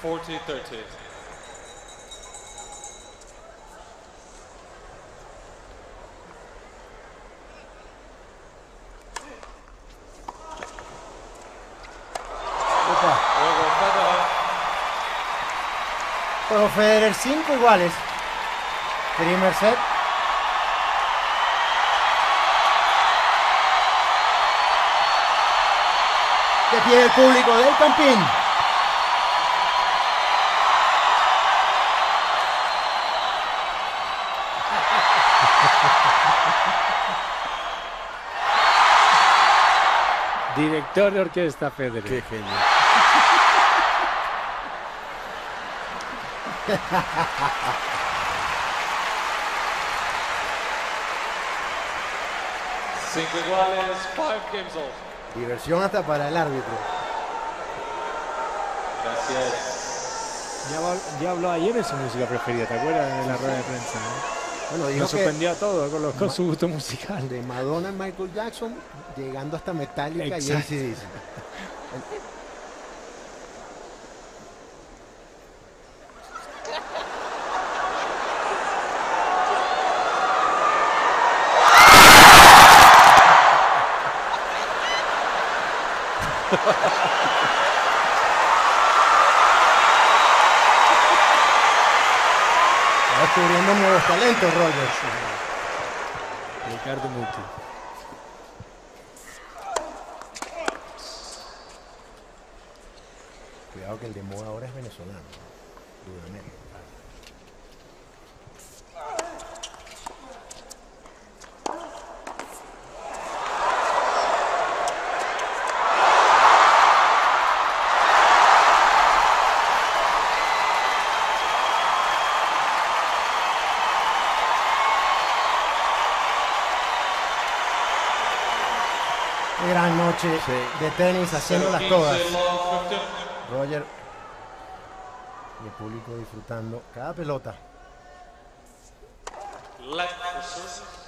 40-30. Juego Federer. Juego Federer, 5 iguales. Primer set. De pie el público del Campín. Director de orquesta Federer. Qué genio. Cinco iguales, 5 games all. Diversión hasta para el árbitro. Gracias. Ya habló ayer de su música preferida, ¿te acuerdas de la rueda de prensa? Bueno, dijo Nos que sorprendió a todos con su gusto musical. de Madonna y Michael Jackson, llegando hasta Metallica y Exacto. AC/DC. Está descubriendo nuevos talentos, Rogers. Ricardo Muti. Cuidado que el de moda ahora es venezolano. Dudamel. Qué gran noche de tenis, haciéndolas todas. Roger y el público disfrutando cada pelota. Let the service.